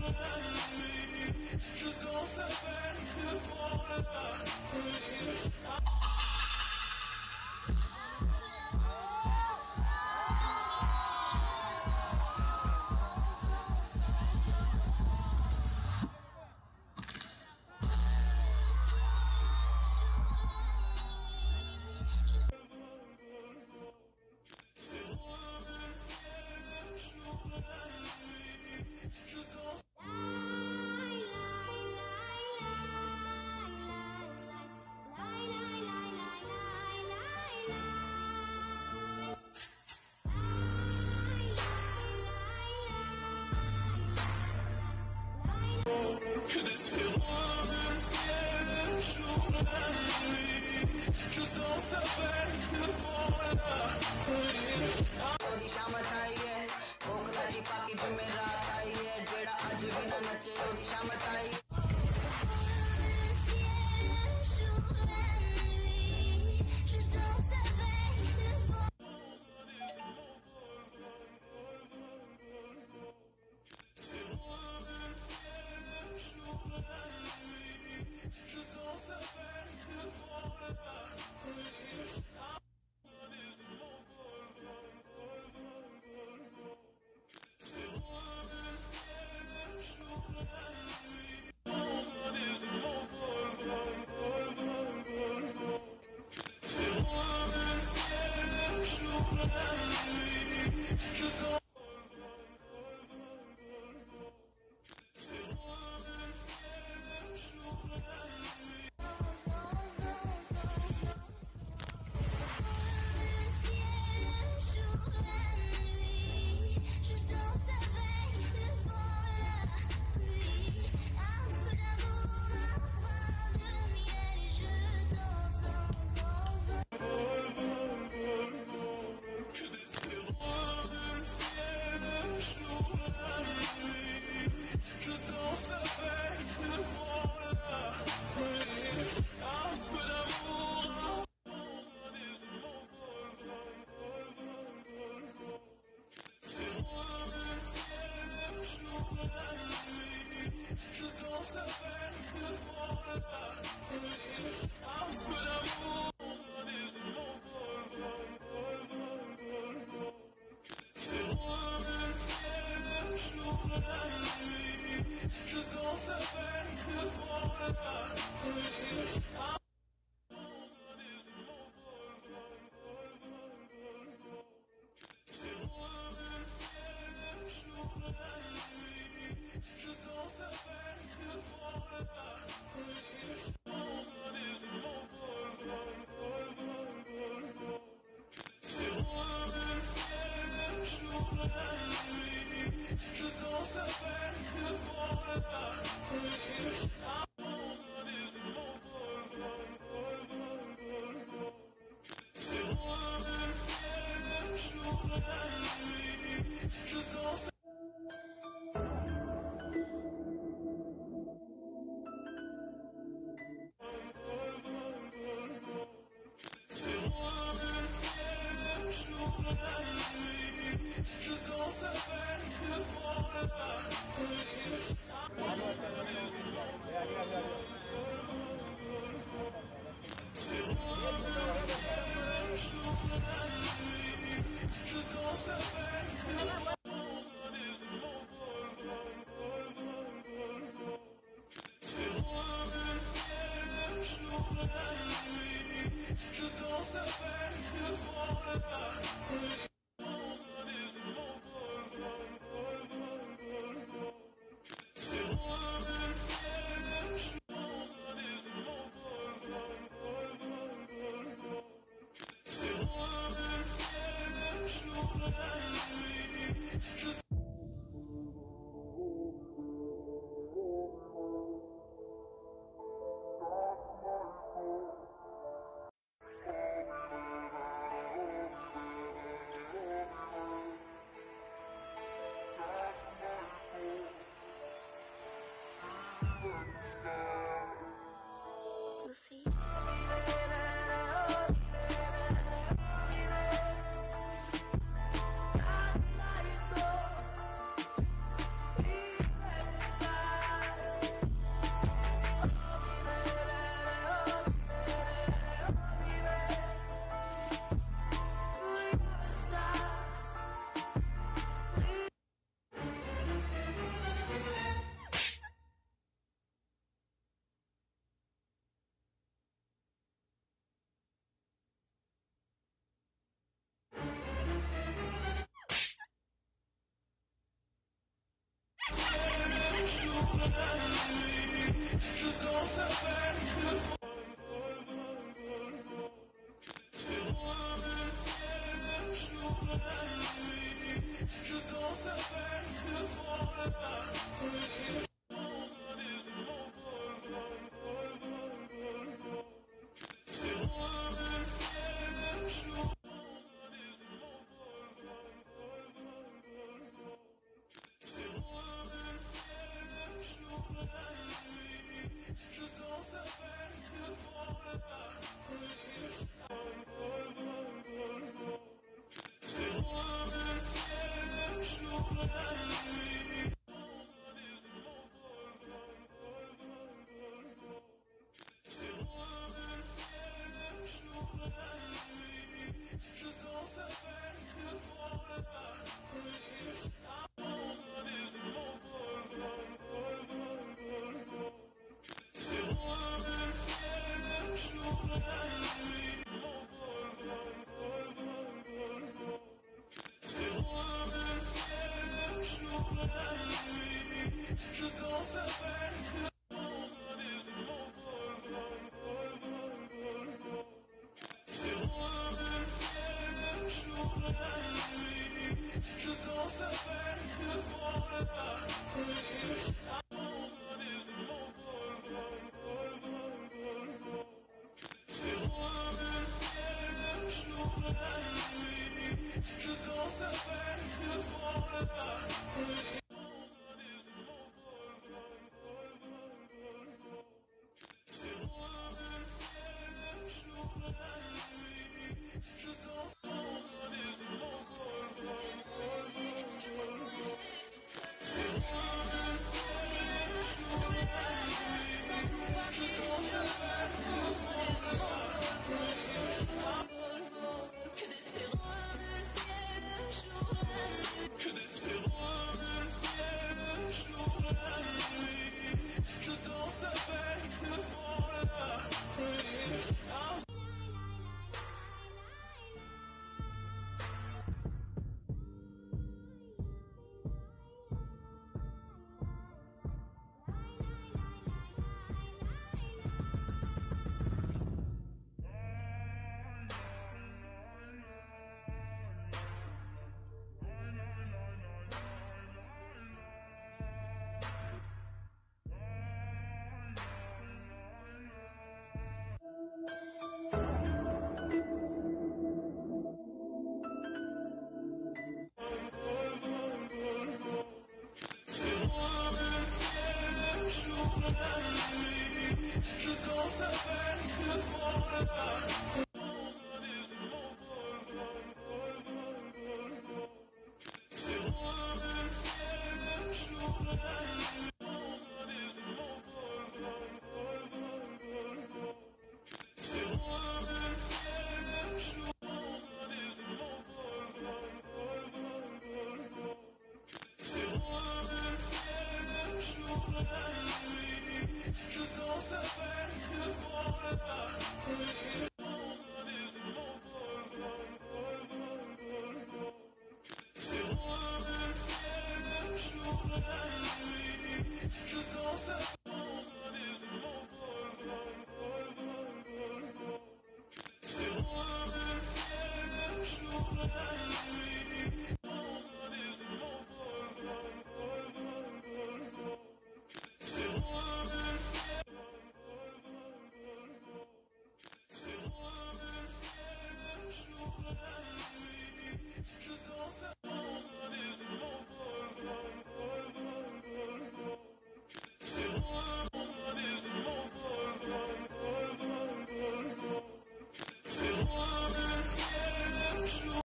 la nuit, je danse avec le vent, la pluie. Que d'espérance le ciel, le jour, la nuit, je danse avec le vent, la pluie. ओदी शाम आई है भूख लगी पाकी जुमेरात आई है जेड़ा अज भी ना नचे ओदी शाम आई है Je danse avec le vent, la pluie. Je danse avec le vent, la pluie. Je danse avec le vent, la pluie. Je danse avec le vent, la pluie. Je danse. Je danse avec le vent, la pluie. Je danse avec le vent. Je danse avec le vent, la pluie. We'll see. la nuit, je danse avec le vent. Espérons le ciel, le jour, la nuit, je danse avec le vent là. Espérons le ciel, le jour. Espérons le ciel, le jour, la nuit, je danse avec le vent là. Espérons le ciel, le jour, la nuit. Espérons le ciel, le jour, la nuit, je danse avec le vent là. Espérons le ciel, le jour, la nuit. Espérons le ciel, le jour, la nuit, je danse avec le Espérons le ciel, le jour, la nuit, je danse avec le vent là. Espérons le ciel, le jour, la nuit, je danse avec le vent là.